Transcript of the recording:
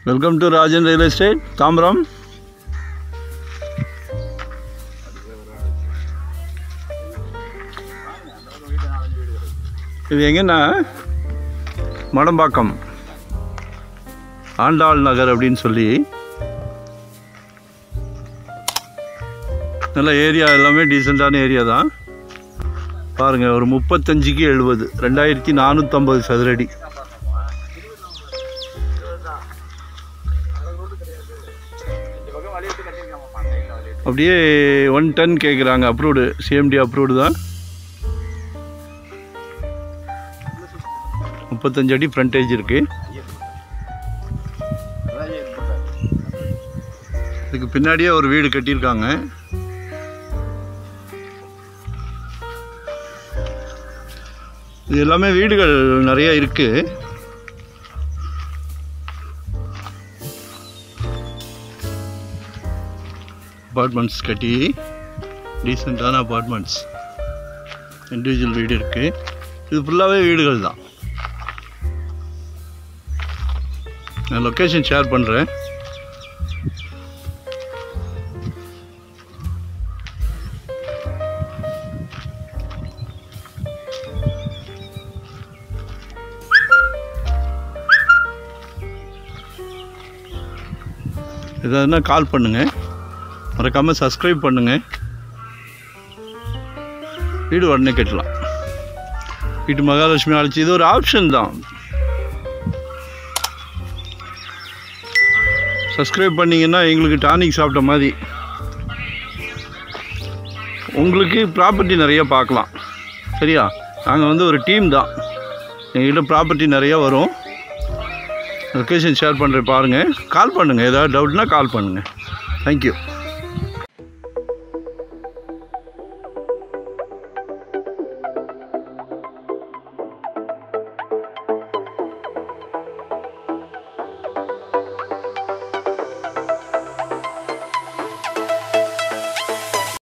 Welcome to Rajan Real Estate, Tamram. இது எங்கன்னா மடம்பாக்கம் ஆண்டாள் நகர் அப்படின்னு சொல்லி நல்ல ஏரியா, எல்லாமே டீசெண்டான ஏரியா தான். பாருங்கள், ஒரு 35க்கு 70, 2450 சதுரடி. அப்படியே 110 கேட்குறாங்க. அப்ரூவ்டு, சிஎம்டி அப்ரூவ்டு தான். 35 அடி ஃப்ரண்டேஜ் இருக்குது. இதுக்கு பின்னாடியே ஒரு வீடு கட்டியிருக்காங்க. இது எல்லாமே வீடுகள் நிறைய இருக்குது. அப்பார்ட்மெண்ட்ஸ் கட்டி டீசெண்டான அப்பார்ட்மெண்ட்ஸ், இண்டிவிஜுவல் வீடு இருக்குது. இது ஃபுல்லாகவே வீடுகள் தான். நான் லொக்கேஷன் ஷேர் பண்ணுறேன். எதாவதுன்னா கால் பண்ணுங்கள். மறக்காமல் சப்ஸ்கிரைப் பண்ணுங்கள். வீடு உடனே கட்டலாம். வீட்டு மகாலட்சுமி அழைச்சி, இது ஒரு ஆப்ஷன் தான். சப்ஸ்கிரைப் பண்ணிங்கன்னா எங்களுக்கு டானிக் சாப்பிட்ட மாதிரி உங்களுக்கு ப்ராப்பர்ட்டி நிறைய பார்க்கலாம். சரியா? நாங்கள் ஒரு டீம் தான். எங்கள்கிட்ட ப்ராப்பர்ட்டி நிறையா வரும். லொக்கேஷன் ஷேர் பண்ணுறேன், பாருங்கள். கால் பண்ணுங்கள். ஏதாவது டவுட்னா கால் பண்ணுங்கள். தேங்க்யூ.